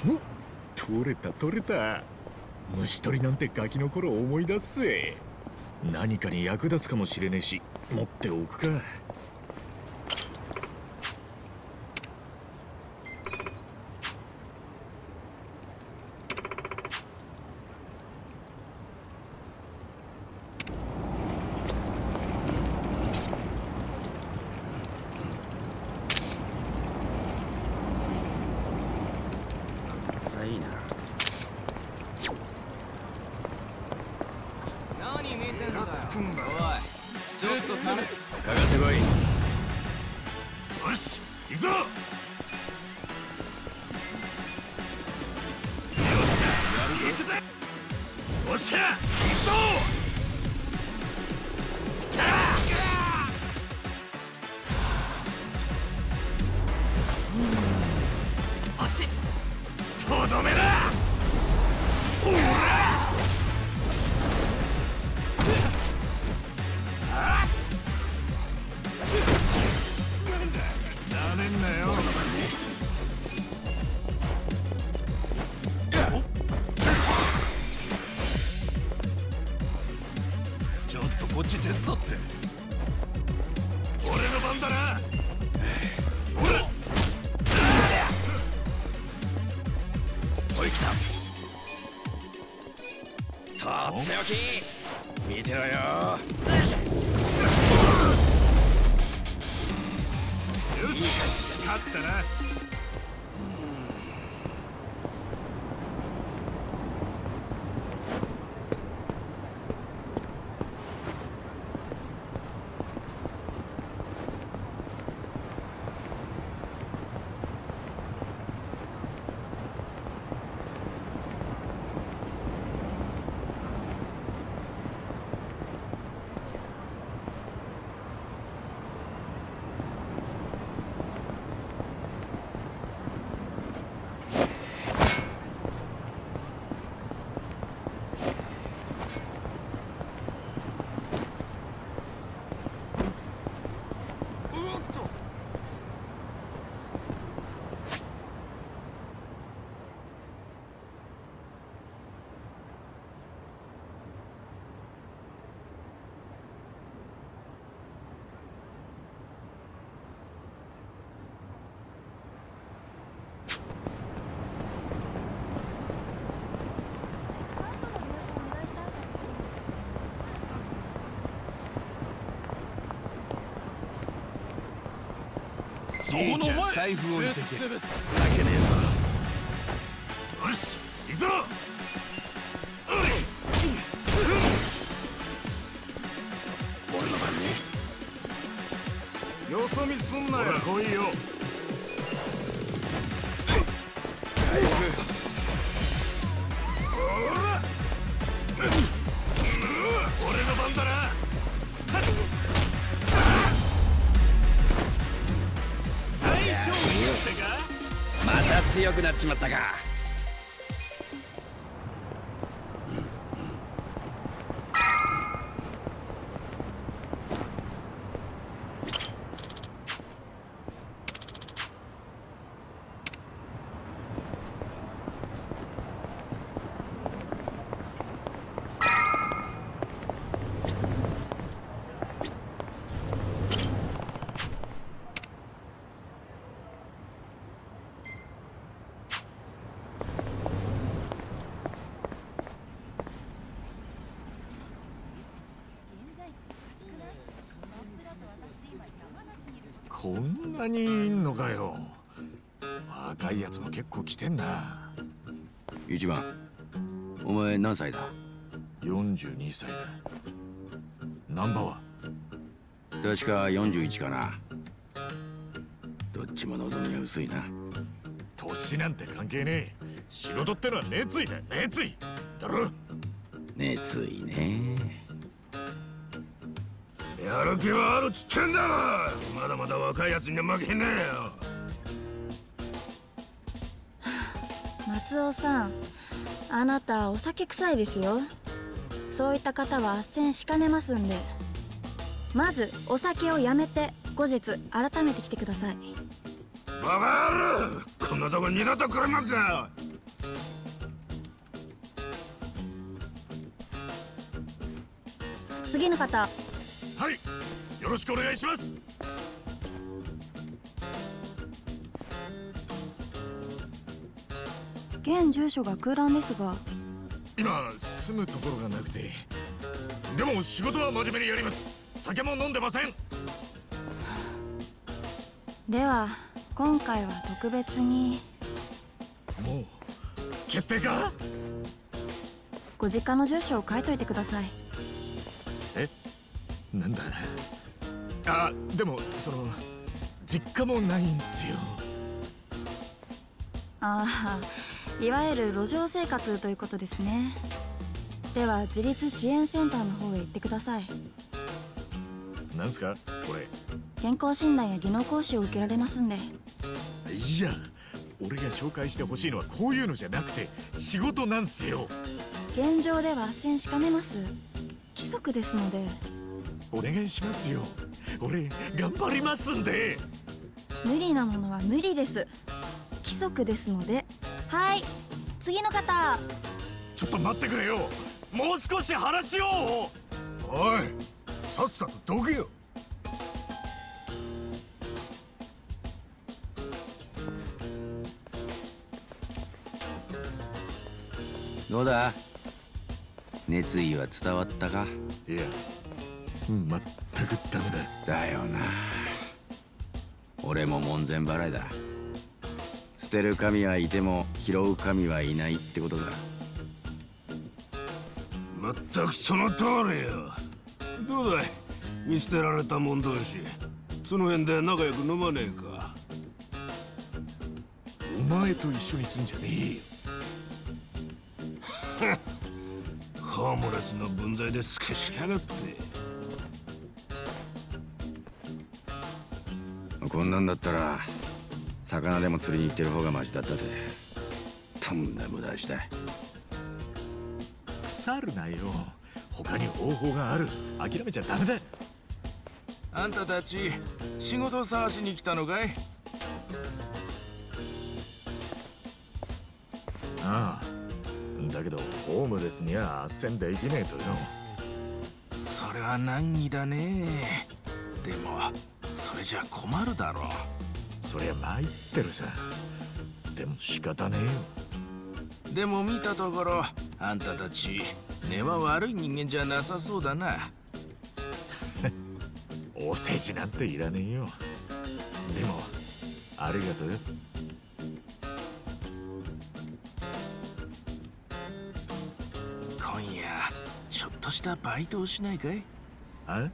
お、取れた取れた。虫取りなんてガキの頃思い出すぜ。何かに役立つかもしれねえし、持っておくか。 いいな。 何見てんだよ。 つくんだ。 おい、ちょっとさ、 かかってこい。 よし、行くぞ。行くぜ。おっしゃ、行くぞ。あっち。とどめだ。ほら。なめんなよ。ちょっとこっち手伝って。俺の番だな。ほら。おい来た。 とっておき。見てろよ。 よし、勝ったな。 いいじゃん、財布を置いてけ。 潰す。 負けねえぞ。 よし、行くぞ。 俺の番ね。 よそ見すんなよ。ほら来いよ。 財布。 俺の番だな。 また強くなっちまったか。 こんなにいんのかよ。若いやつも結構来てんな。 一番、お前何歳だ 42歳だ。ナンバーは確か41かな。どっちも望みは薄いな。 年なんて関係ねえ。仕事ってのは熱意だ、熱意だろ。 熱意ね。 やる気はあるっつってんだろ。まだまだ若いやつには負けねえよ。 松尾さん、あなたお酒臭いですよ。そういった方は斡旋しかねますんで、まずお酒をやめて後日改めて来てください。 バカ野郎、こんなとこ二度と来れまっか。 次の方。 はい、よろしくお願いします。 現住所が空欄ですが。 今住むところがなくて。でも仕事は真面目にやります。酒も飲んでません。 では今回は特別に。 もう決定か？ ご実家の住所を書いといてください。 え、なんだ。あ、でも実家もないんすよ。 ああ、いわゆる路上生活ということですね。では自立支援センターの方へ行ってください。 なんすかこれ？ 健康診断や技能講習を受けられますんで。 いや、俺が紹介してほしいのはこういうのじゃなくて仕事なんすよ。 現状では斡旋しかねます。規則ですので。 お願いしますよ。俺頑張りますんで。 無理なものは無理です。規則ですので。はい、次の方。 ちょっと待ってくれよ。もう少し話を。おい、さっさとどけよ。 どうだ、熱意は伝わったか？ いや、全くダメだ。 だよな。俺も門前払いだ。捨てる神はいても拾う神はいないってことだ。 まったくその通りよ。どうだい、見捨てられた者同士、その辺で仲良く飲まねえか？ お前と一緒に住んじゃねえよ。 ホームレスの分際で透けしやがって。 こんなんだったら魚でも釣りに行ってる方がマシだったぜ。とんだ無駄した。 腐るなよ。他に方法がある。諦めちゃダメだ。 あんたたち仕事探しに来たのかい？ ああ、だけどホームレスには斡旋できねえとよ。 それは難儀だね。でもそれじゃ困るだろう。 そりゃ参ってるさ。でも仕方ねえよ。 でも見たところあんたたち根は悪い人間じゃなさそうだな。 お世辞なんていらねえよ。でもありがとうよ。 今夜ちょっとしたバイトをしないかい？ あ？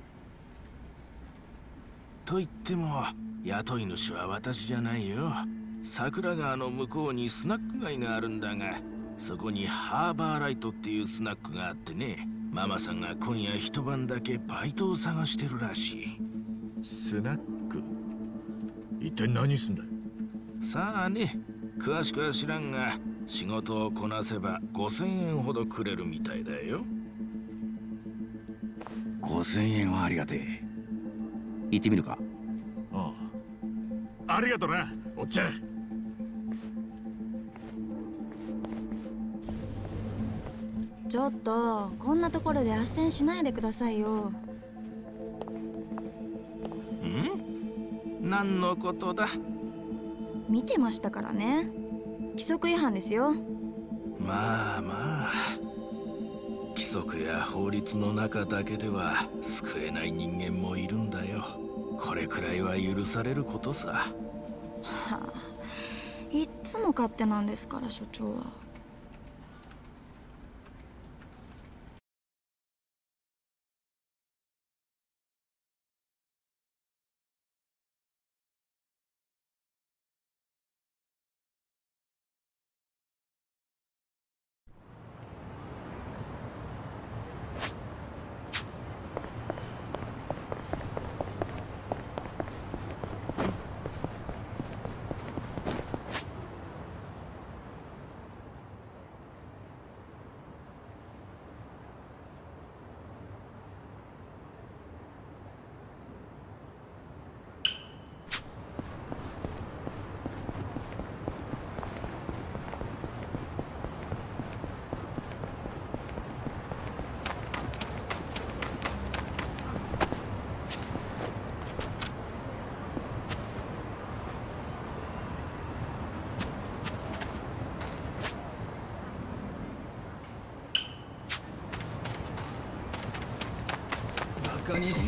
と言っても雇い主は私じゃないよ。桜川の向こうにスナック街があるんだが、そこにハーバーライトっていうスナックがあってね、ママさんが今夜一晩だけバイトを探してるらしい。 スナック？一体何すんだよ。 さあね、詳しくは知らんが仕事をこなせば5000円ほどくれるみたいだよ。 5000円はありがてえ。行ってみるか？ ああ、ありがとな、おっちゃん。 ちょっとこんなところで斡旋しないでくださいよ。 何のことだ？ 見てましたからね。規則違反ですよ。 まあまあ、規則や法律の中だけでは救えない人間もいるんだよ。これくらいは許されることさ。 はあ、いっつも勝手なんですから所長は。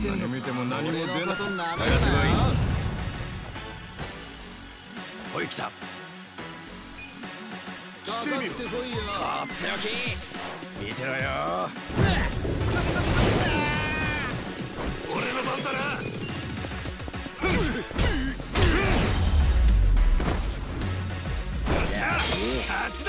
んなに見ても何も出ない。 俺のことなめ上がってこい。 んなよ。 おい来た。 してみろ。 とっておき。見てろよ。 俺の番だな。勝ちだ。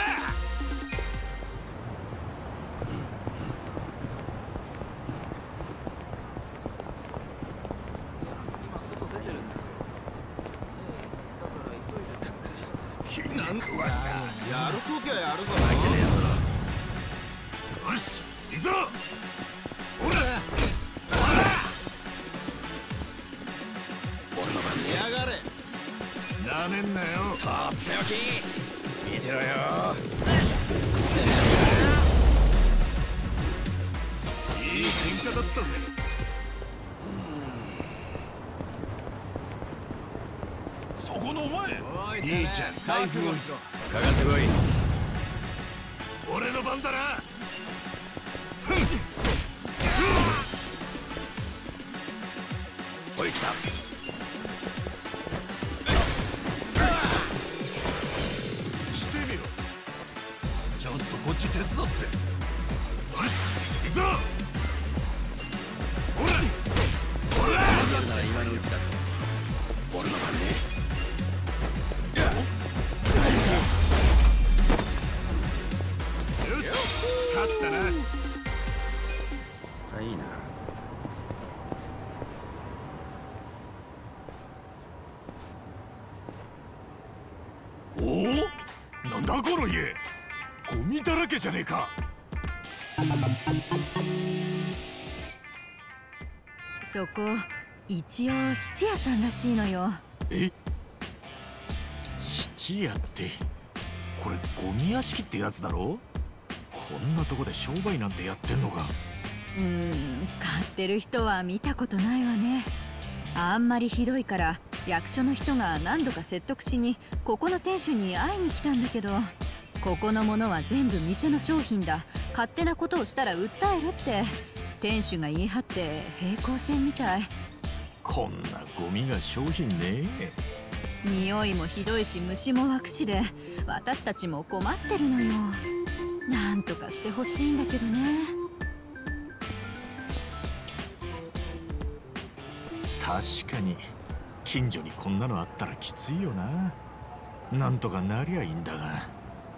今外出てるんですよ。だから急いで。 なんとわやるときゃやるぞ。 よし、行くぞ。ほら。 やがれ。 なめんなよ。 とっておき。見てろよ。 いい喧嘩だったぜ。そこのお前。 おい、 いいじゃん、財布をしろ。 かかってこい。 俺の番だな。 おい来た。 してみろ。ちょっとこっち手伝って。よし、行くぞ。ほらほら。 やるなら今のうちだ。俺の番ね。 よし、勝ったな。 いいな。 おお、なんだこの家。ゴミだらけじゃねえか。 そこ一応質屋さんらしいのよ。 え、質屋ってこれゴミ屋敷ってやつだろ。こんなとこで商売なんてやってんのか。 買ってる人は見たことないわね。あんまりひどいから役所の人が何度か説得しにここの店主に会いに来たんだけど、ここのものは全部店の商品だ、勝手なことをしたら訴えるって店主が言い張って平行線みたい。 こんなゴミが商品ね。 匂いもひどいし虫も湧くしで私たちも困ってるのよ。なんとかしてほしいんだけどね。 確かに近所にこんなのあったらきついよな。なんとかなりゃいいんだが。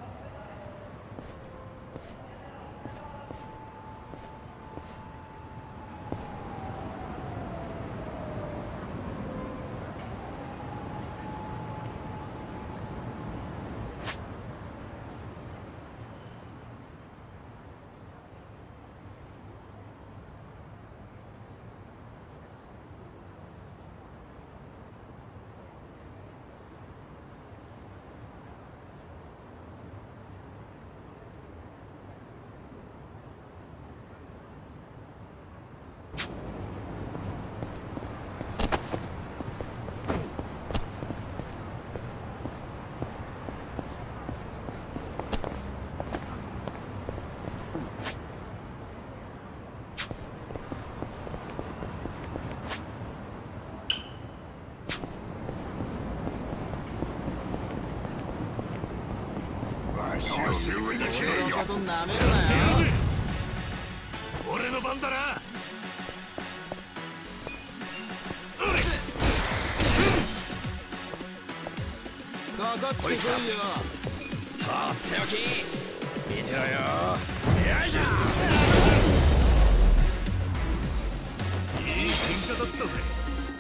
俺のことなめるなよ。 俺の番だな。 かかってこいよ。 とっておき。見てろよ。よいしょ。 いい喧嘩だったぜ。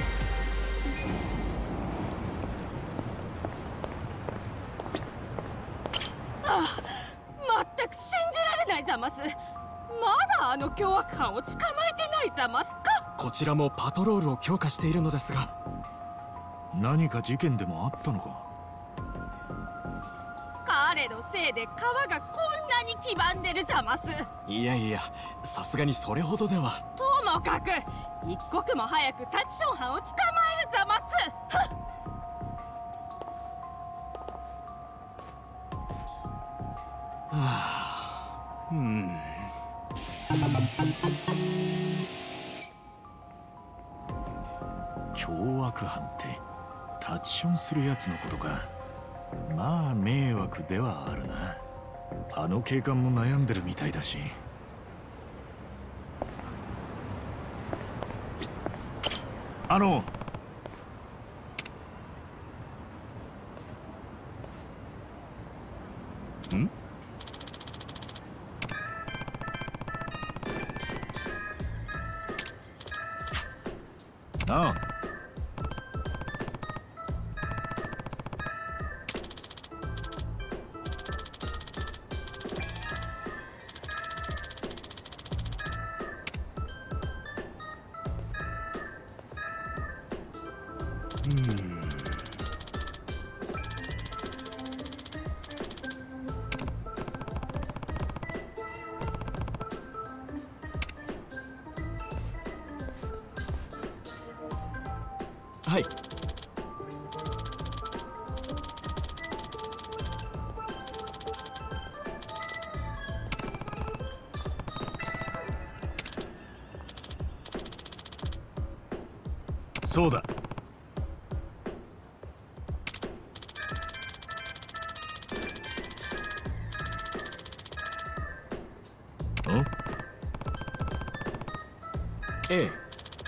全く信じられないざます。まだあの凶悪犯を捕まえてないざますか。 こちらもパトロールを強化しているのですが。 何か事件でもあったのか。 彼のせいで川がこんなに黄ばんでるざます。 いやいや、さすがにそれほどでは。 ともかく一刻も早くタチション犯を捕まえるざます。 凶悪犯ってタッチションするやつのことか。まあ迷惑ではあるな。あの警官も悩んでるみたいだし。ん？ああ。はい。そうだ。ん？ええ。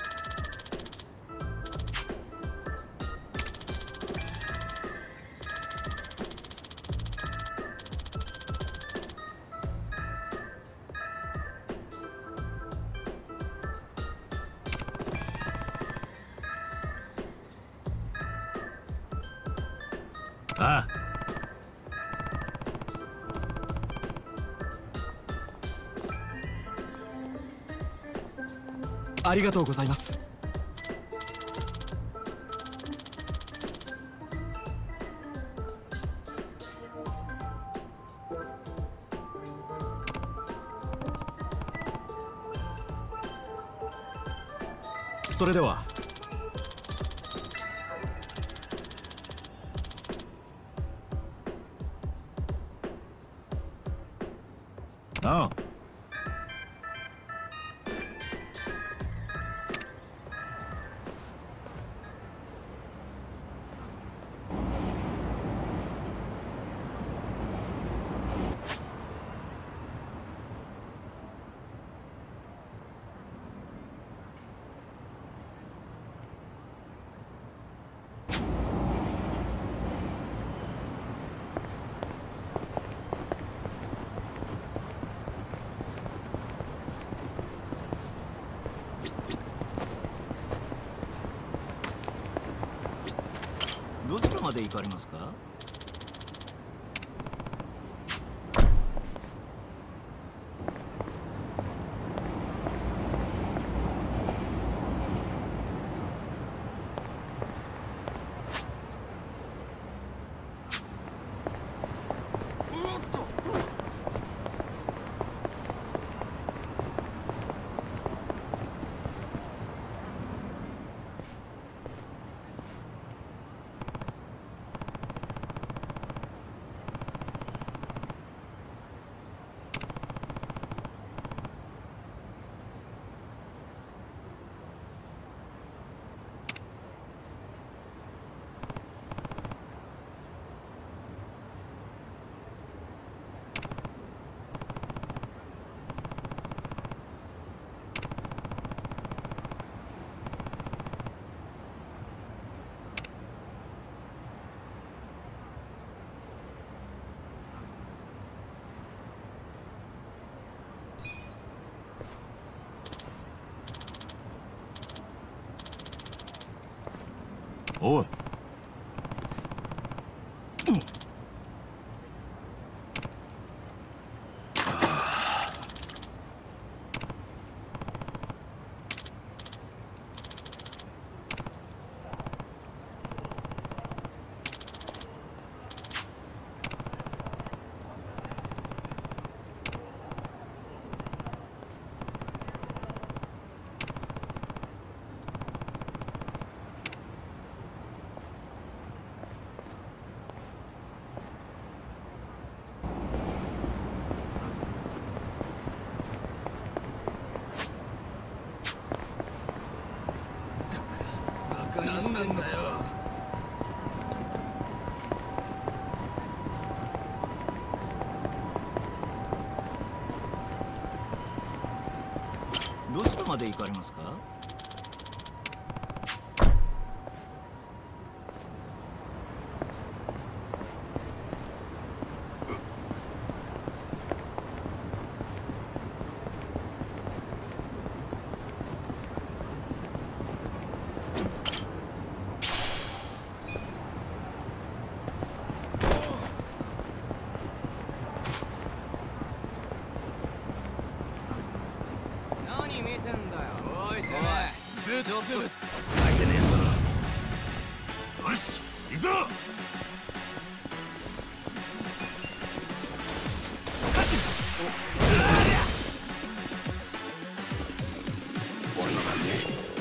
ああ。ありがとうございます。それでは。ああ。どちらまで行かれますか？おい。 まで行かれますか？ ちょっと開いてねえぞ。よし、行くぞ。俺の番ね。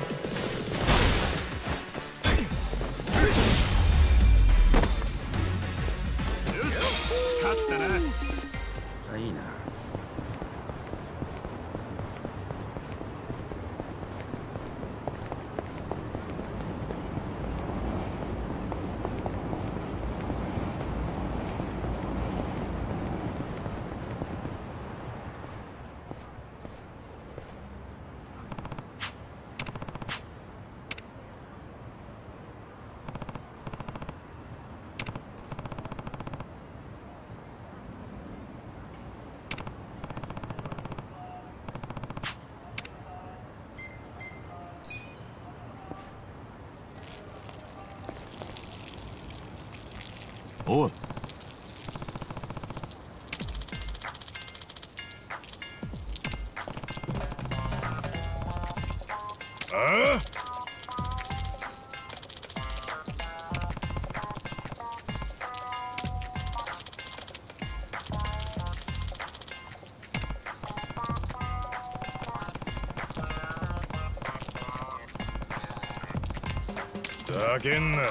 よし、勝ったな。 いいな。 おい。 ああ。ざけんな。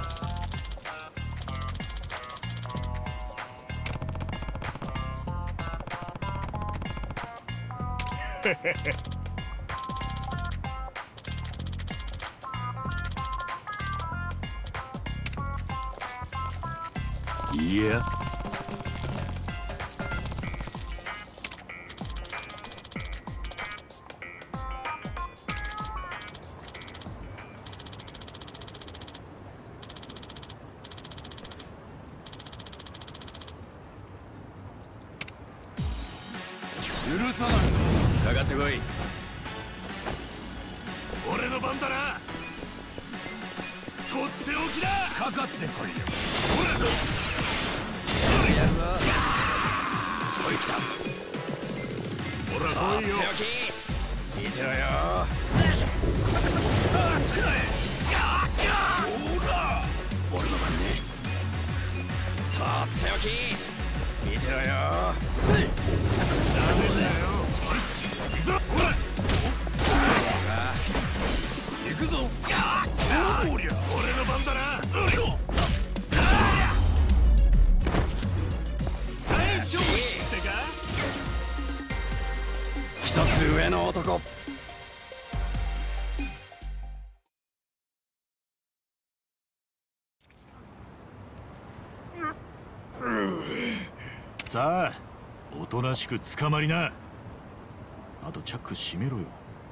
いや。 許さないぞ。 かかってこい。 俺の番だな。とっておきだ。かかってこいよ。ほら。 やるぞ。 おい来た。ほら来いよ。 見てろよ。 俺の番ね。 とっておき。見てろよ。 ダメだよ。よし、行くぞ。ほら。行くぞ。おりゃ、俺の番だな。大丈夫ってか。 一つ上の男。 さあ、おとなしく捕まりな。あとチャック閉めろよ。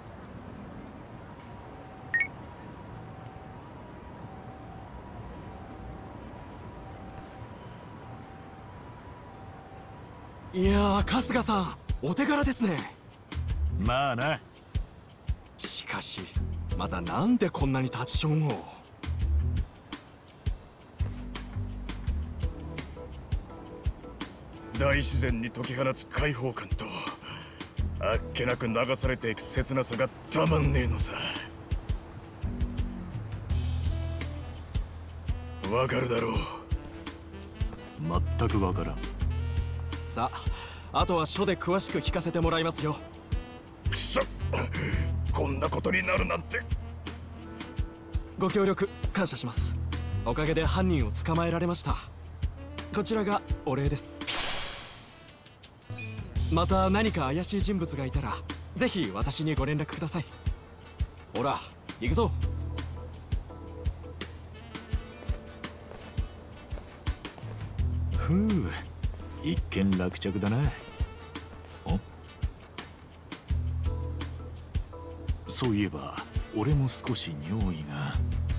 いやー、春日さん、お手柄ですね。 まあな。 しかし、またなんでこんなに立ちションを。 大自然に解き放つ解放感とあっけなく流されていく切なさがたまんねえのさ。わかるだろう。 全くわからん。 さあ、あとは書で詳しく聞かせてもらいますよ。 くそ、こんなことになるなんて。 ご協力感謝します。おかげで犯人を捕まえられました。こちらがお礼です。また何か怪しい人物がいたらぜひ私にご連絡ください。ほら行くぞ。 ふう、一件落着だな。 そういえば俺も少し尿意が。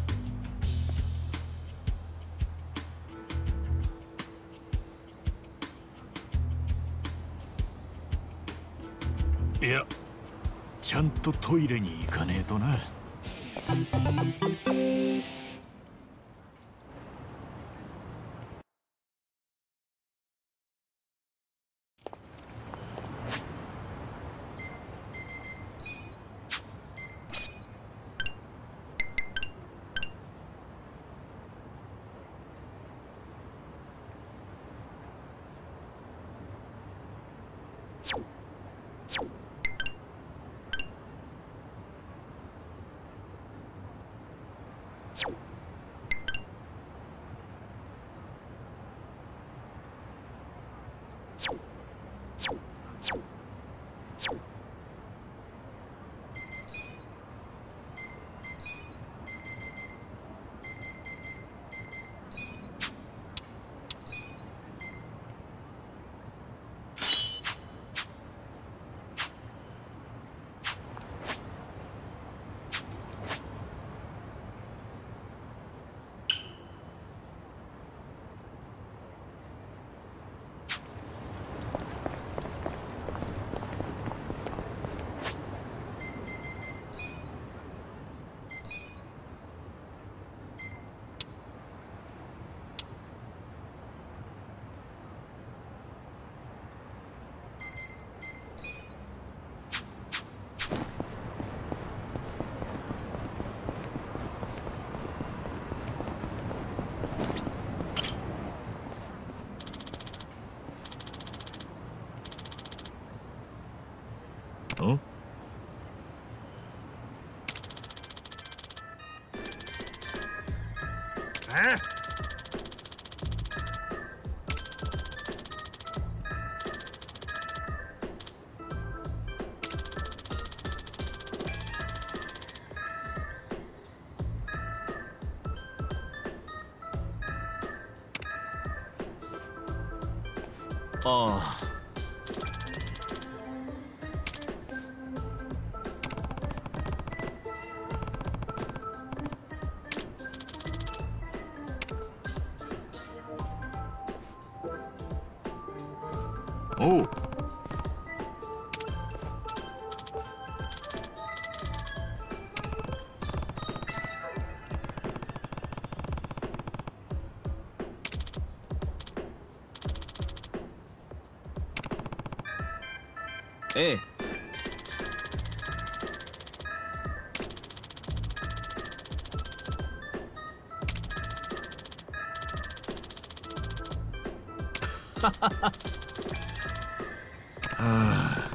いや、ちゃんとトイレに行かねえとな。ん？ え？ ああ。 おう。 ええ。ははは。 はあ。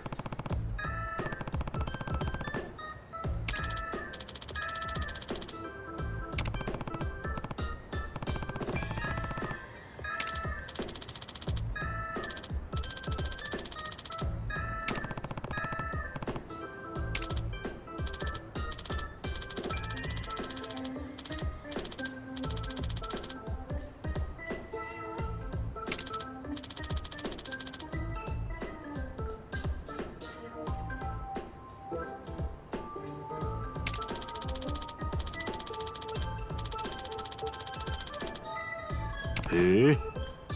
へえ。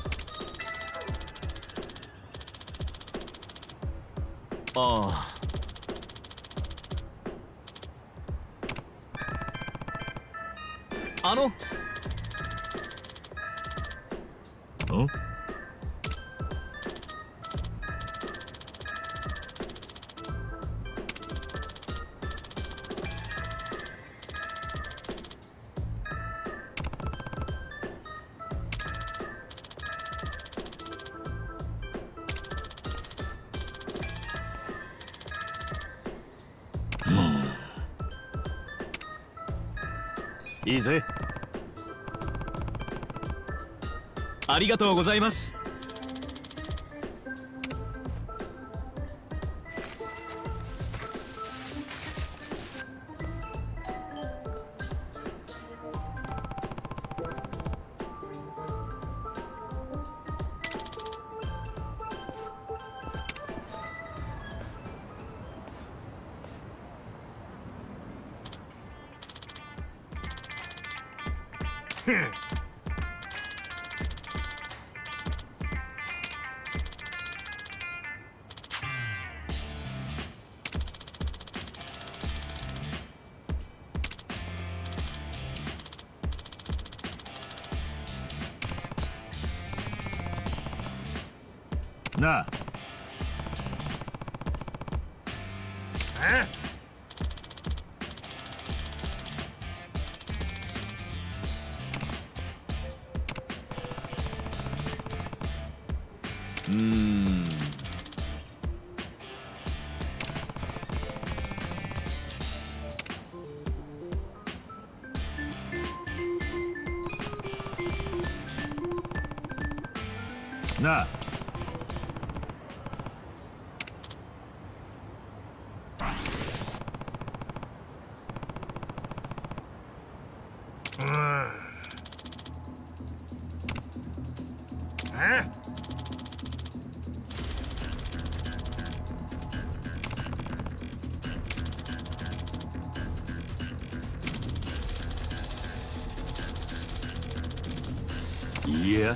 ああ。ん？ いいぜ。 ありがとうございます。 なあ。なあ。 いや。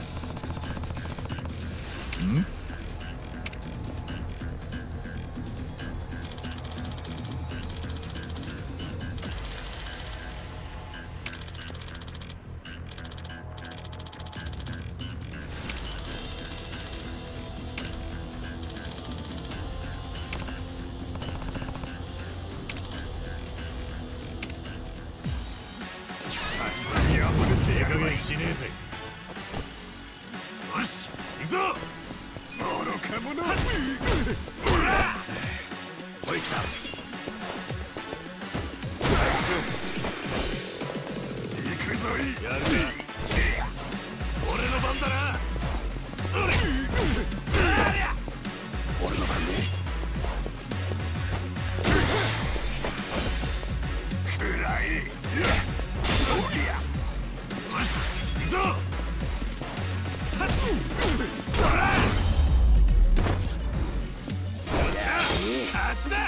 手加減しねえぜ。 よし、行くぞ。愚か者。おら。おい来た。行くぞい。やるね。俺の番だな。俺の番ね。くらい。おりゃ。よし、行くぞ。勝ちだ。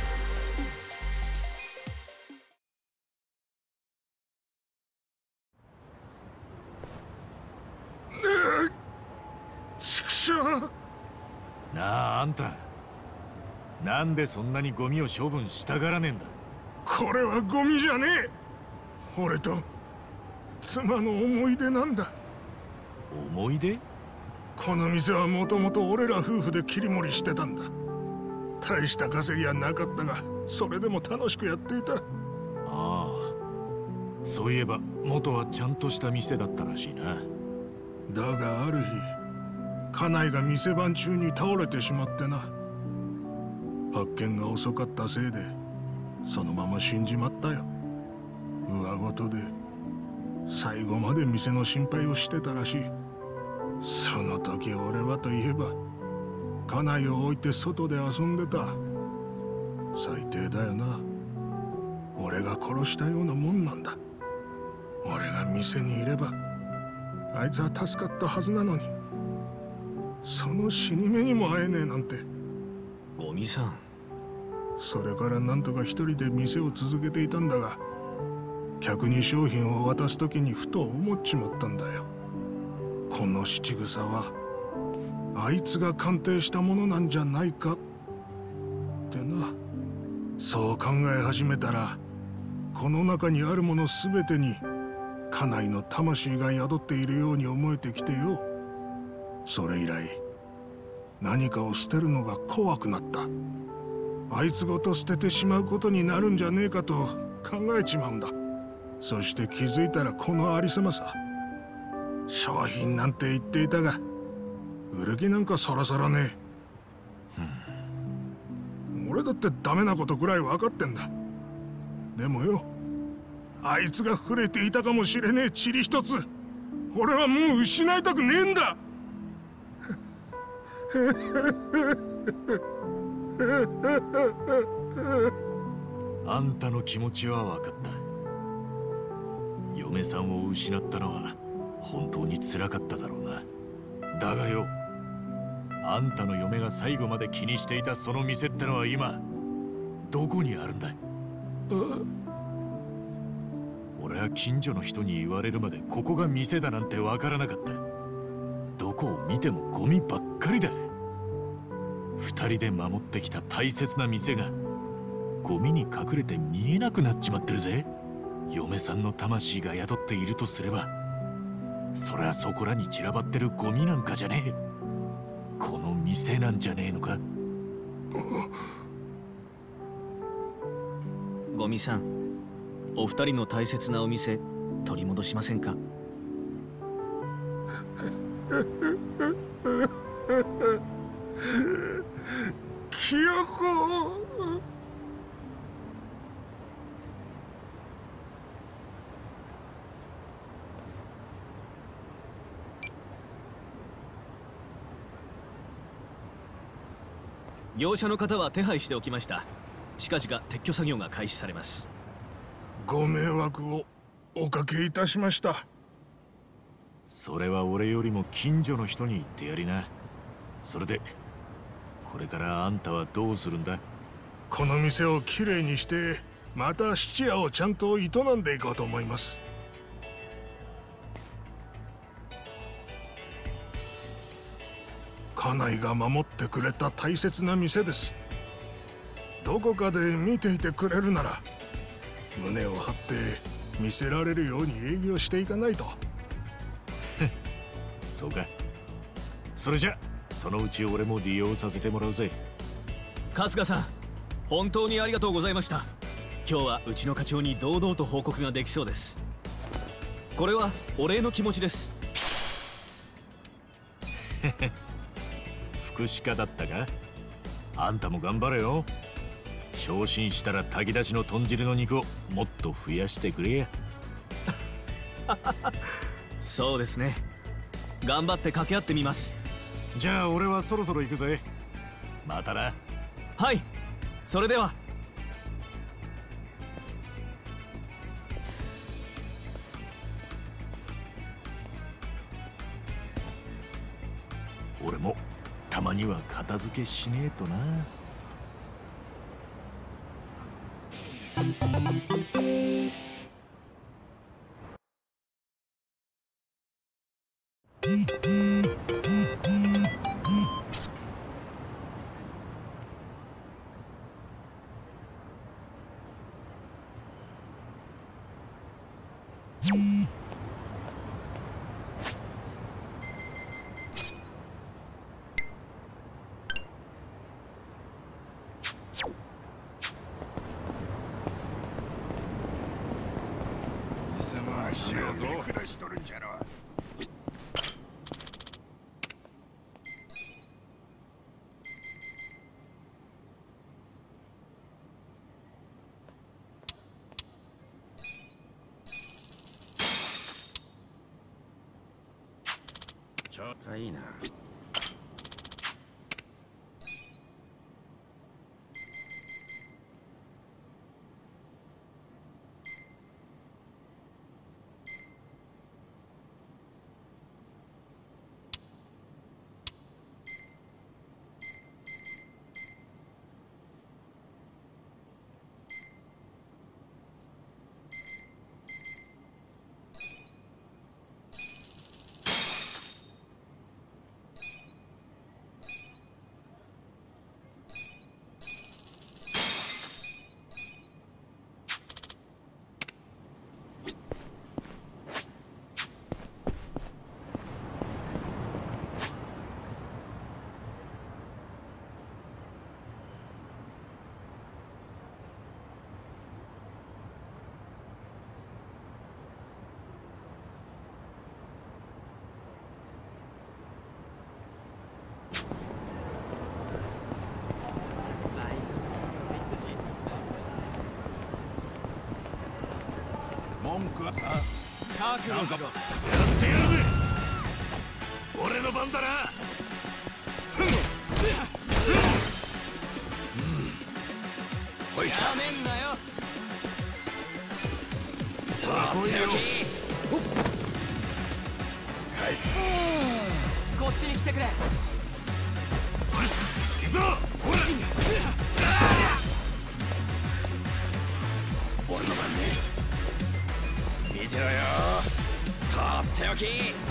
畜生。 なあ、あんたなんでそんなにゴミを処分したがらねえんだ。 これはゴミじゃねえ。俺と妻の思い出なんだ。 思い出？ この店はもともと俺ら夫婦で切り盛りしてたんだ。大した稼ぎはなかったが、それでも楽しくやっていた。 ああ、そういえば元はちゃんとした店だったらしいな。 だがある日、家内が店番中に倒れてしまってな。発見が遅かったせいでそのまま死んじまったよ。上ごとで最後まで店の心配をしてたらしい。その時俺はといえば家内を置いて外で遊んでた。最低だよな。俺が殺したようなもんなんだ。俺が店にいればあいつは助かったはずなのに、その死に目にも会えねえなんて。 ゴミさん。 それからなんとか一人で店を続けていたんだが、客に商品を渡す時にふと思っちまったんだよ。この七草はあいつが鑑定したものなんじゃないかってな。そう考え始めたら、この中にあるもの全てに家内の魂が宿っているように思えてきてよ。それ以来何かを捨てるのが怖くなった。あいつごと捨ててしまうことになるんじゃねえかと考えちまうんだ。そして気づいたらこのありさまさ。商品なんて言っていたが、売る気なんかそらそらねえ。俺だってダメなことくらい分かってんだ。でもよ、あいつが触れていたかもしれねえ塵一つ、俺はもう失いたくねえんだ。 あんたの気持ちは分かった。嫁さんを失ったのは本当につらかっただろうな。だがよ、あんたの嫁が最後まで気にしていたその店ってのは今どこにあるんだい？俺俺は近所の人に言われるまでここが店だなんてわからなかった。どこを見てもゴミばっかりだ。二人で守ってきた大切な店がゴミに隠れて見えなくなっちまってるぜ。嫁さんの魂が宿っているとすれば、そりゃそこらに散らばってるゴミなんかじゃねえ。この店なんじゃねえのか。 ゴミさん、お二人の大切なお店取り戻しませんか？ 清子。 業者の方は手配しておきました。近々撤去作業が開始されます。 ご迷惑をおかけいたしました。 それは俺よりも近所の人に言ってやりな。それでこれからあんたはどうするんだ？ この店をきれいにしてまた質屋をちゃんと営んでいこうと思います。家内が守ってくれた大切な店です。どこかで見ていてくれるなら胸を張って見せられるように営業していかないと。 そうか。それじゃそのうち俺も利用させてもらうぜ。 春日さん、本当にありがとうございました。今日はうちの課長に堂々と報告ができそうです。これはお礼の気持ちです。 福祉課だったか？あんたも頑張れよ。昇進したら炊き出しの豚汁の肉をもっと増やしてくれや。 そうですね。頑張って掛け合ってみます。 じゃあ俺はそろそろ行くぜ。またな。 はい、それでは。 俺もたまには片付けしねえとな。 下しとるんじゃろ。 ちょっといいな。 文句は覚悟しろ。やってやるぜ。俺の番だな。 おい、やめんなよ。 さあ来いよ。 こっちに来てくれ。よし、行くぞ。ほら。俺の番ね。 てろよ、とっておき。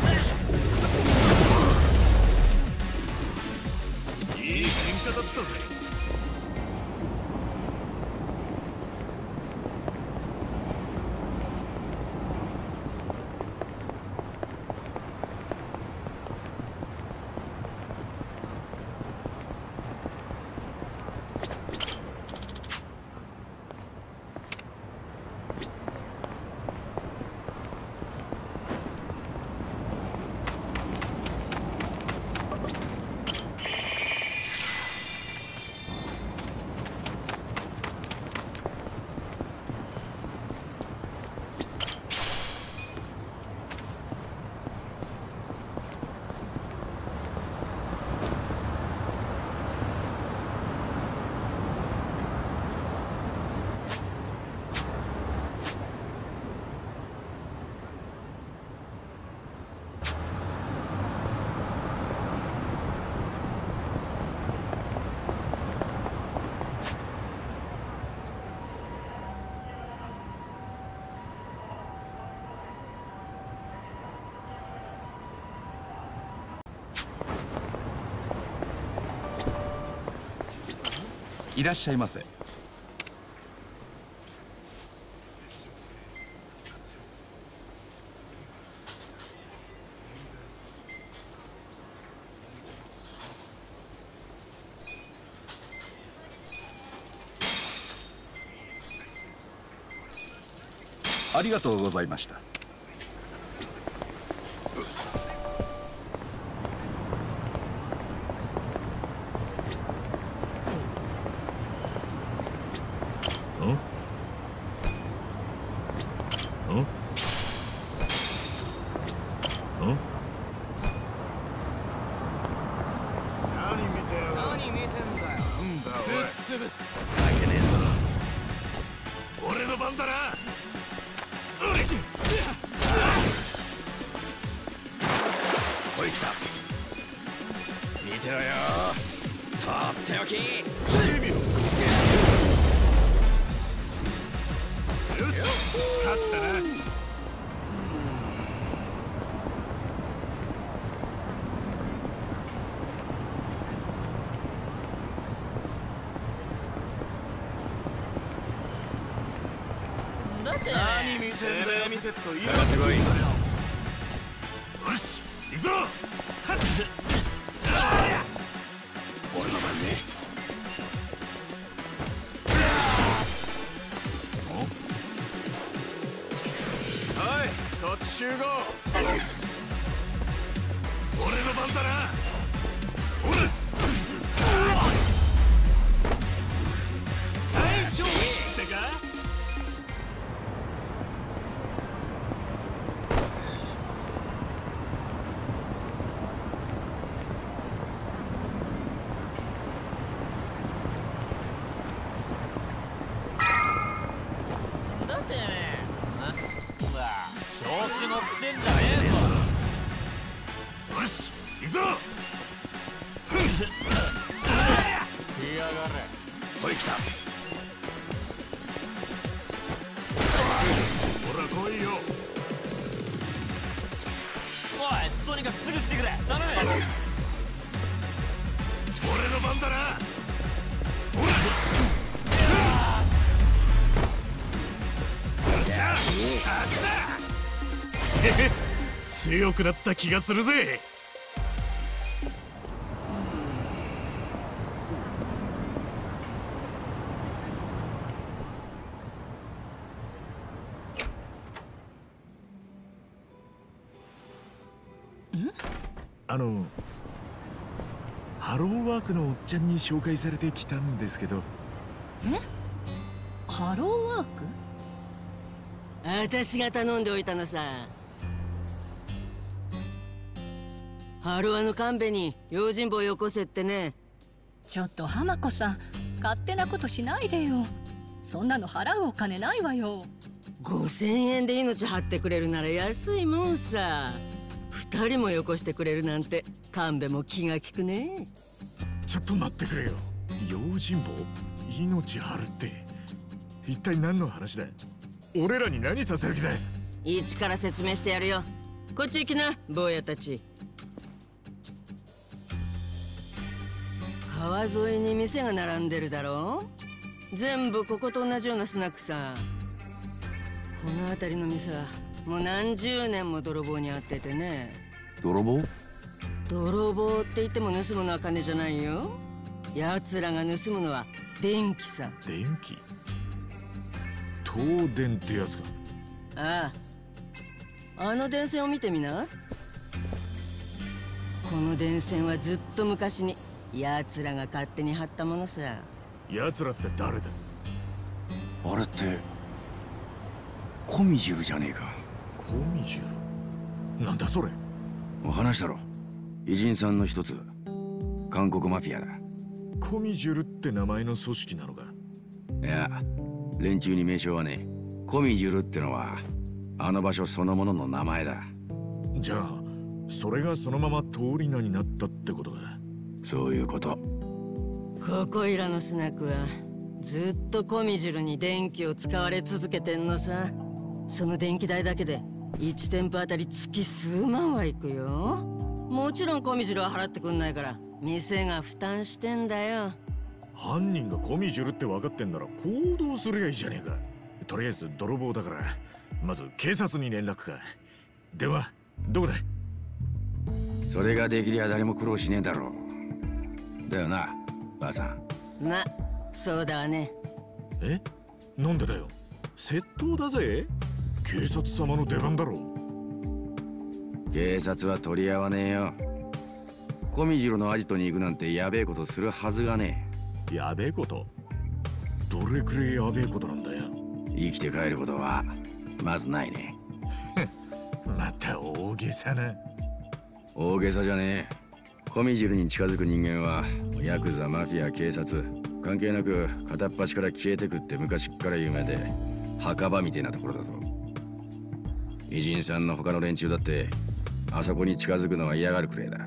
いい喧嘩だったぜ。 いらっしゃいませ。ありがとうございました。 何見てんだよ、見てっと言いましてんだよ。よし、行くぞ。 俺の番ね。 はい、こっち集合。俺の番だな。おら。大丈夫ってか。 調子乗ってんじゃねえぞ。 よし、行くぞ。 来やがれ。 おい、来た。 ほら来いよ。 おい、とにかくすぐ来てくれ。頼む。 俺の番だな。ほら。よっしゃ、勝ちだ。強くなった気がするぜ。ハローワークのおっちゃんに紹介されてきたんですけど。 え？ハローワーク？ 私が頼んでおいたのさ。ハロワの神戸に用心棒よこせってね。 ちょっと浜子さん、勝手なことしないでよ。そんなの払うお金ないわよ。 5000円で命張ってくれるなら安いもんさ。2人もよこしてくれるなんて神戸も気が利くね。 ちょっと待ってくれよ。用心棒？命張るって一体何の話だ？俺らに何させる気だ？ 一から説明してやるよ。こっち行きな、坊やたち。川沿いに店が並んでるだろう。全部ここと同じようなスナックさ。この辺りの店はもう何十年も泥棒に遭っててね。 泥棒？ 泥棒って言っても盗むのは金じゃないよ。奴らが盗むのは電気さ。 電気？東電ってやつか。 ああ、あの電線を見てみな。この電線はずっと昔に奴らが勝手に張ったものさ。 奴らって誰だ？ あれってコミジュルじゃねえか。 コミジュル？なんだそれ。 お話だろ。偉人さんの一つ、韓国マフィアだ。 コミジュルって名前の組織なのか？ いや、連中に名称はね。コミジュルってのはあの場所そのものの名前だ。 じゃあそれがそのまま通り名になったってことか？ そういうこと。 ここいらのスナックはずっとコミジュルに電気を使われ続けてんのさ。その電気代だけで1店舗あたり月数万はいくよ。もちろんコミジュルは払ってくんないから店が負担してんだよ。 犯人がコミジュルって分かってんなら行動すりゃいいじゃねえか。とりあえず泥棒だからまず警察に連絡か。電話どこだ？ それができりゃ誰も苦労しねえだろう。だよな、ばあさん。 ま、そうだわね。 え？なんでだよ。窃盗だぜ。警察様の出番だろう。 警察は取り合わねえよ。コミジュルのアジトに行くなんてやべえことするはずがねえ。やべえこと？どれくらいやべえことなんだよ。 生きて帰ることはまずないね。 また大げさな。 大げさじゃねえ。コミジュルに近づく人間はヤクザ、マフィア、警察関係なく片っ端から消えてくって昔っから有名で墓場みてえなところだぞ。偉人さんの他の連中だってあそこに近づくのは嫌がるくらいだ。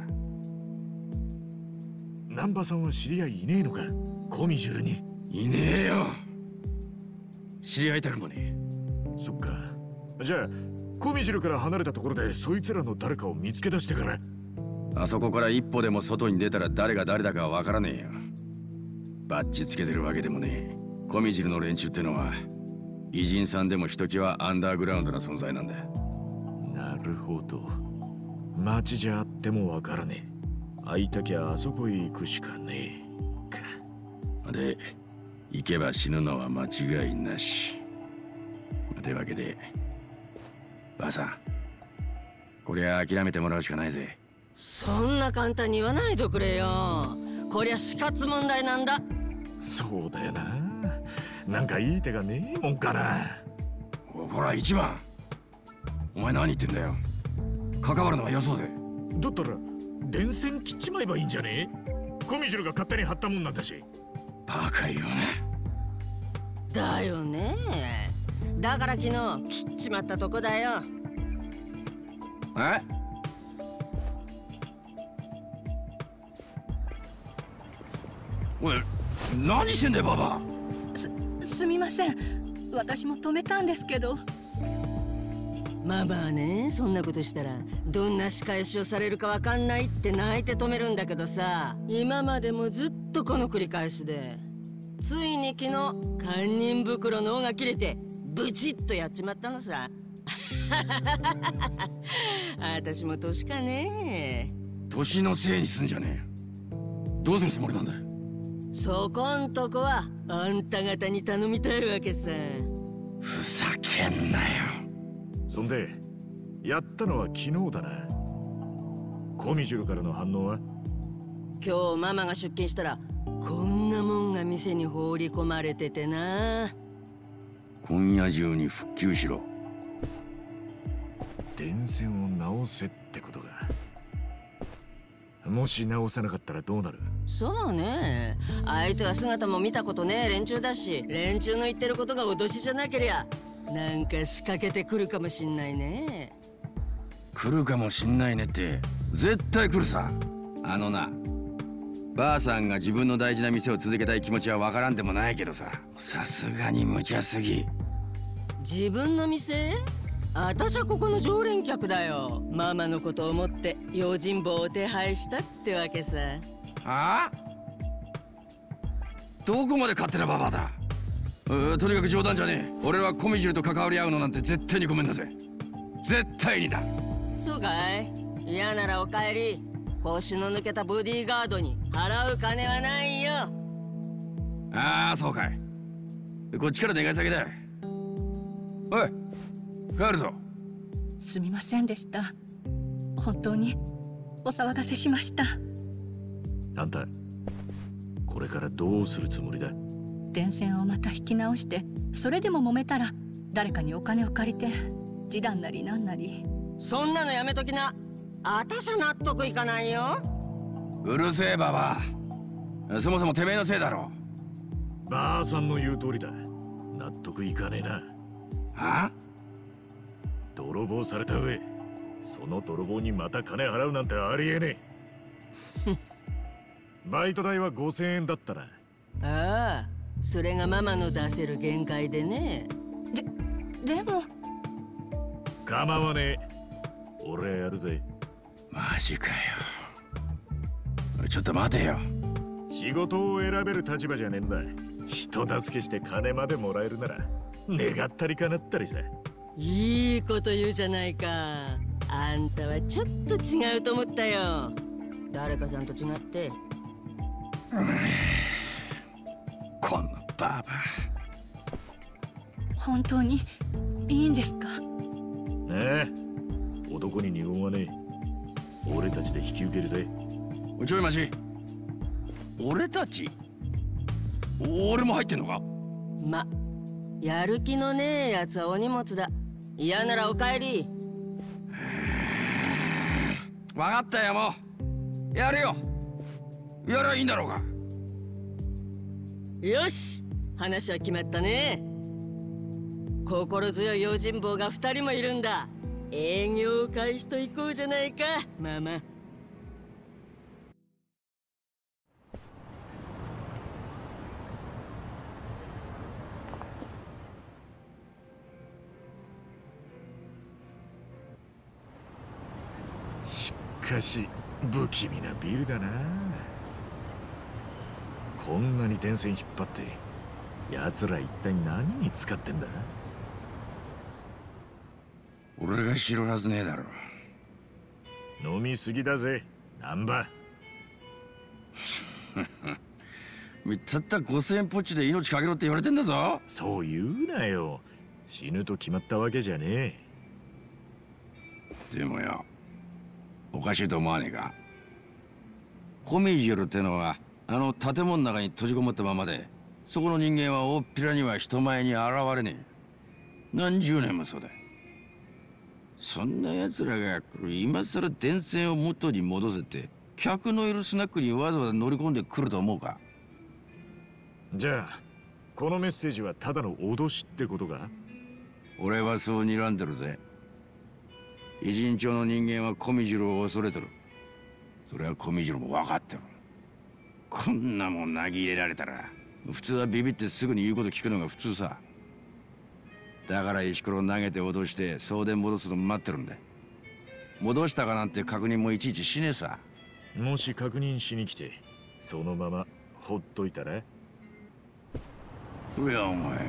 南波さんは知り合いいねえのか？コミジュルに。 いねえよ。知り合いたくもねえ。 そっか。じゃあコミジュルから離れたところでそいつらの誰かを見つけ出してから。 あそこから一歩でも外に出たら誰が誰だかわからねえよ。バッジつけてるわけでもねえ。コミジュルの連中ってのは偉人さんでもひときわアンダーグラウンドな存在なんだ。 なるほど。街じゃあってもわからねえ。会いたきゃあそこへ行くしかねえか。 で、行けば死ぬのは間違いなし。ってわけでばあさん、こりゃ諦めてもらうしかないぜ。 そんな簡単に言わないでくれよ。こりゃ死活問題なんだ。 そうだよな。なんかいい手がねえもんかな。 ほら一番、お前何言ってんだよ。関わるのはよそうぜ。 だったら電線切っちまえばいいんじゃねえ？コミジュルが勝手に貼ったもんなんだし。 バカ言うね。 だよね。だから昨日切っちまったとこだよ。 え？おい、何してんだよババ。 すみません、私も止めたんですけど。 ママはね、そんなことしたらどんな仕返しをされるかわかんないって泣いて止めるんだけどさ、今までもずっとこの繰り返しで、ついに昨日堪忍袋の緒が切れてブチッとやっちまったのさ。私も年かね。 年のせいにすんじゃねえ。どうするつもりなんだよ。 そこんとこはあんた方に頼みたいわけさ。 ふざけんなよ。 そんでやったのは昨日だな。コミジュルからの反応は？ 今日ママが出勤したらこんなもんが店に放り込まれててな。 今夜中に復旧しろ。 電線を直せってことか。もし直さなかったらどうなる？ そうね、相手は姿も見たことねえ連中だし、連中の言ってることが脅しじゃなけりゃなんか仕掛けてくるかもしんないね。 来るかもしんないねって絶対来るさ。あのな、ばあさんが自分の大事な店を続けたい気持ちはわからんでもないけどさ、さすがに無茶すぎ。 自分の店？ 私はここの常連客だよ。ママのことを思って用心棒を手配したってわけさ。 はあ？どこまで勝手なババアだ。とにかく冗談じゃねえ。俺はコミジルと関わり合うのなんて絶対にごめんだぜ。絶対にだ。 そうかい？嫌ならお帰り。腰の抜けたボディーガードに払う金はないよ。 ああ、そうかい。こっちから願い下げだ。おい、帰るぞ。 すみませんでした。本当にお騒がせしました。 あんた、これからどうするつもりだ？ 電線をまた引き直して、それでも揉めたら誰かにお金を借りて示談なりなんなり。 そんなのやめときな。あたしゃ納得いかないよ。 うるせえババア。そもそもてめえのせいだろ。 ばあさんの言う通りだ。納得いかねえな。 はあ？ 泥棒された上、その泥棒にまた金払うなんてありえねえ。バイト代は5000円だったな。 ああ、それがママの出せる限界でね。 でも構わねえ。俺やるぜ。 マジかよ。ちょっと待てよ。 仕事を選べる立場じゃねえんだ。人助けして金までもらえるなら願ったり叶ったりさ。 いいこと言うじゃないか。あんたはちょっと違うと思ったよ。誰かさんと違って。 このババア。 本当にいいんですか？ ねえ、男に二言はねえ。俺たちで引き受けるぜ。 ちょいマジ。俺たち？俺も入ってんのか？ ま、やる気のねえやつはお荷物だ。嫌ならお帰り。 分かったよ、もうやるよ。やらいいんだろうが。 よし、話は決まったね。心強い用心棒が2人もいるんだ。営業開始と行こうじゃないか、ママ。 しかし不気味なビルだな。こんなに電線引っ張って奴ら一体何に使ってんだ？ 俺が知るはずねえだろ。 飲みすぎだぜ、難波。 たった5000円ポッチで命かけろって言われてんだぞ。 そう言うなよ。死ぬと決まったわけじゃねえ。でもよ、おかしいと思わねえか？コミジュルってのはあの建物の中に閉じこもったままで、そこの人間は大っぴらには人前に現れねえ。何十年もそうだ。そんな奴らが今さら電線を元に戻せて客のいるスナックにわざわざ乗り込んでくると思うか？ じゃあこのメッセージはただの脅しってことか？ 俺はそう睨んでるぜ。一人町の人間はコミジュルを恐れてる。それはコミジュルも分かってる。こんなもん投げ入れられたら普通はビビってすぐに言うこと聞くのが普通さ。だから石ころ投げて脅して送電戻すの待ってるんだ。戻したかなんて確認もいちいちしねえさ。 もし確認しに来てそのままほっといたら？ いやお前、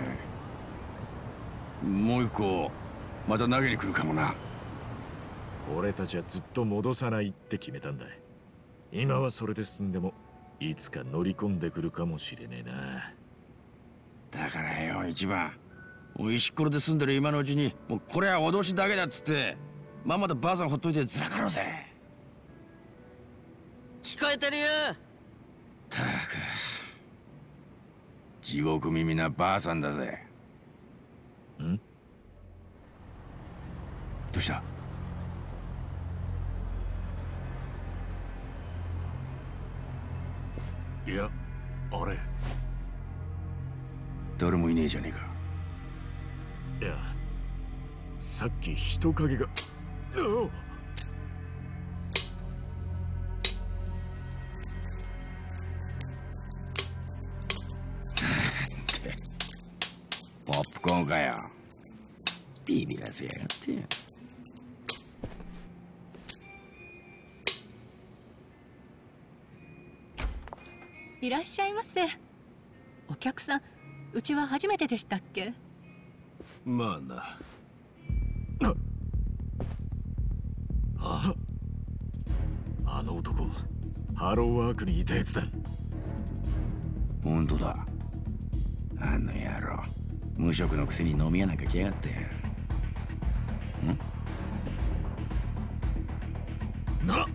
もう一個また投げに来るかもな。 俺たちはずっと戻さないって決めたんだ。今はそれで済んでもいつか乗り込んでくるかもしれねえな。だからよ、一番もう石ころで住んでる今のうちにもうこれは脅しだけだっつってまんまとばあさんほっといてずらかろうぜ。 聞こえてるよ。 たく地獄耳なばあさんだぜ。 ん？ どうした？ いや、あれ誰もいねえじゃねえか。 いや、さっき人影が。 ポップコーンかよ。 ビビらせやがってよ。 いらっしゃいませ。お客さん、うちは初めてでしたっけ？ まあな。 あの男、ハローワークにいたやつだ。 本当だ。あの野郎、無職のくせに飲み屋なんか来やがって。 な、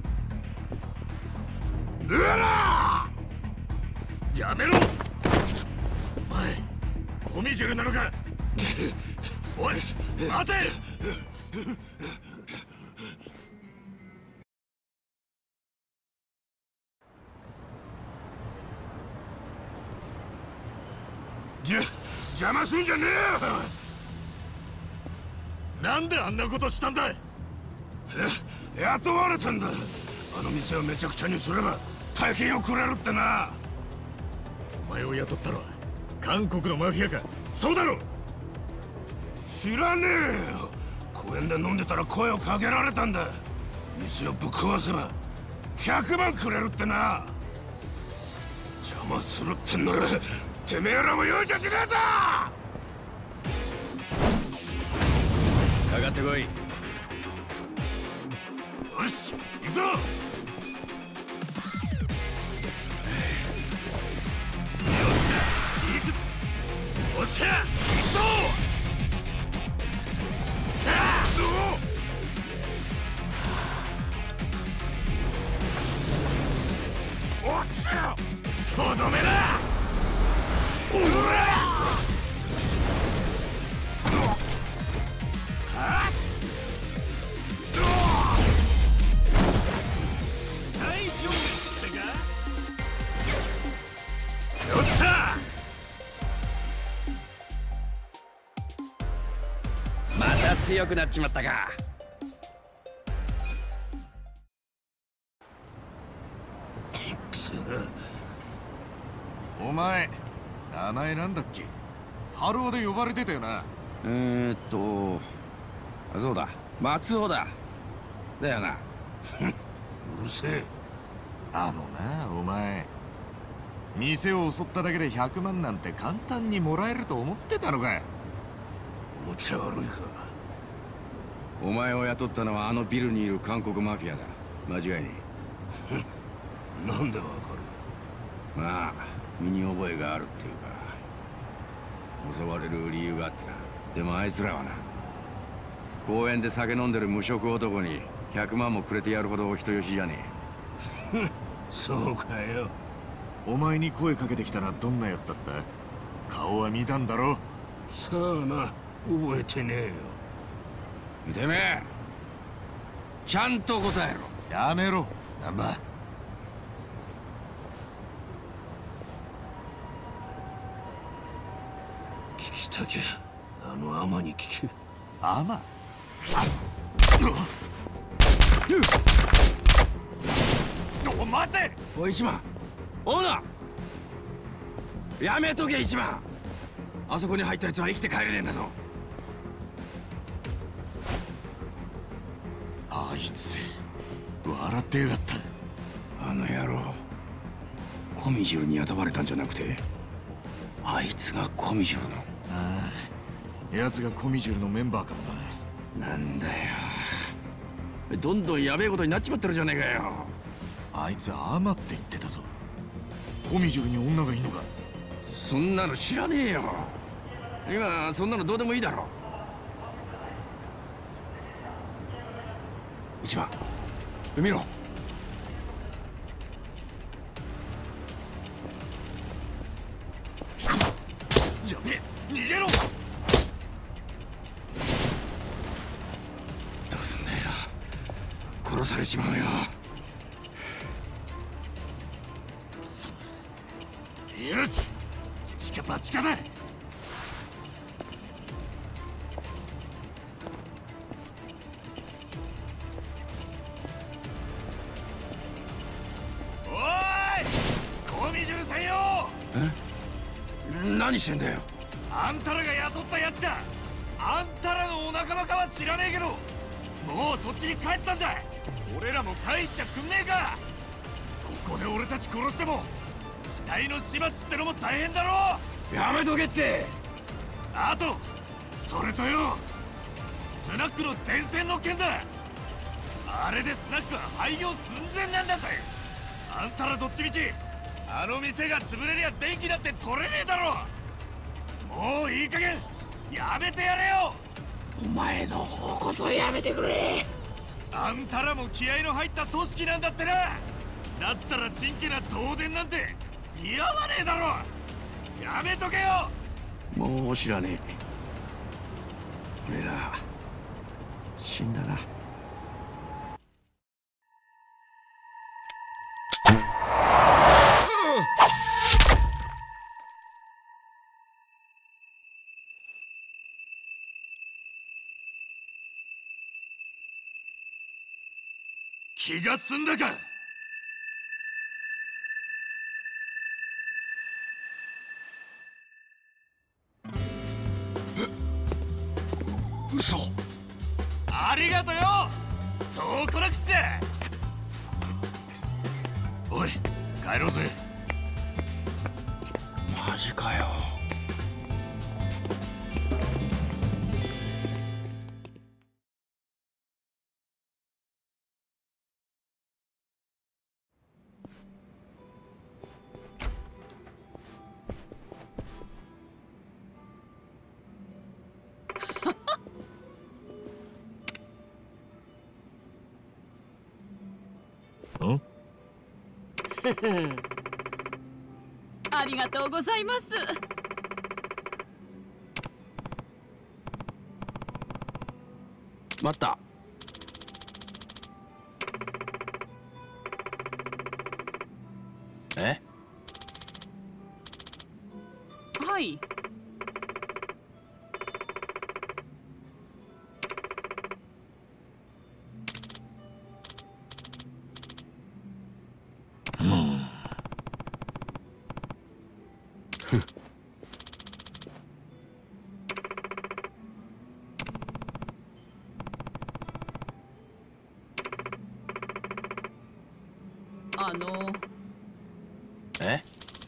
うわらやめろ。お前コミジュルなのか。おい待て。邪魔すんじゃねえよ。なんであんなことしたんだ。 雇われたんだ。あの店をめちゃくちゃにすれば大金をくれるってな。 お前を雇ったのは韓国のマフィアか。そうだろ。 知らねえよ。公園で飲んでたら声をかけられたんだ。店をぶっ壊せば100万くれるってな。邪魔するってんならてめえらも容赦しねえぞ。 かかってこい。 よし行くぞ。おっしゃ行くぞ。おっしゃとどめだ。おら大丈夫ってか。よっしゃまた強くなっちまったか。 お前名前なんだっけ。ハローで呼ばれてたよな。 そうだ、松尾だ。だよな。 うるせえ。 あのな、お前店を襲っただけで100万なんて簡単にもらえると思ってたのか。 おもちゃ悪いか。 お前を雇ったのはあのビルにいる韓国マフィアだ。間違いねえ。なんでわかる。まあ身に覚えがあるっていうか、襲われる理由があってな。でもあいつらはな、公園で酒飲んでる無職男に100万もくれてやるほどお人よしじゃねえ。そうかよ。 お前に声かけてきたのはどんなやつだった。顔は見たんだろ。 さあな、覚えてねえよ。 てめえちゃんと答えろ。 やめろ難波。 聞きたきゃあのアマに聞け。 アマ。お待て。 おい一番、オーナーやめとけ。一番、あそこに入ったやつは生きて帰れねえんだぞ。 あいつ笑ってやがった。 あの野郎コミジュルに雇われたんじゃなくて、あいつがコミジュルの。 ああ、奴がコミジュルのメンバーかもな。なんだよ、どんどんやべえことになっちまってるじゃねえかよ。 あいつアマって言ってたぞ。コミジュルに女がいいのか。 そんなの知らねえよ。今そんなのどうでもいいだろ。一番見ろ。 やべえ、逃げろ。 どうすんだよ、殺されちまうよ。 よし、一か八かだ。おーい、コミジュルさんよ。 何してんだよ。 あんたらが雇ったやつだ。 あんたらのお仲間かは知らねえけど、もうそっちに帰ったんだ。俺らも返しちゃくんねえか。ここで俺たち殺しても死体の始末ってのも大変だろ。 やめとけって。 あとそれとよ、スナックの電線の件だ。あれでスナックは廃業寸前なんだぜ。あんたらどっちみちあの店が潰れりゃ電気だって取れねえだろ。もういい加減やめてやれよ。 お前の方こそやめてくれ。 あんたらも気合の入った組織なんだってな。だったらちんけな東電なんて似合わねえだろ。やめとけよ。 もう知らねえ。俺ら死んだな。 気が済んだか。 嘘。 ありがとよ。そう来なくっちゃ。おい帰ろうぜ。 マジかよ。 ありがとうございます。 待った。 え？ はい。 え？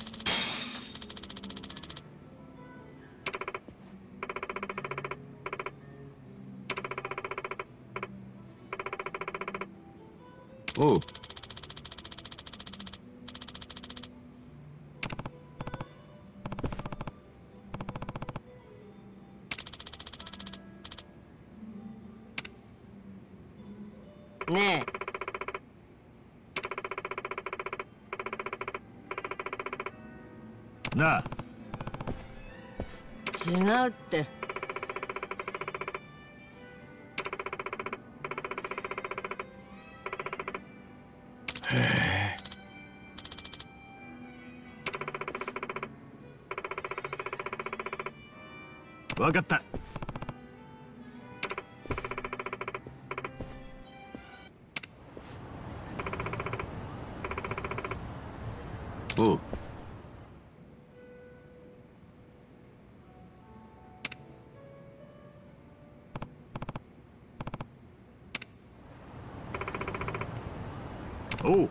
おう。 ねえ。なあ。 違うって。 へえ。 わかった。 おう。 おう。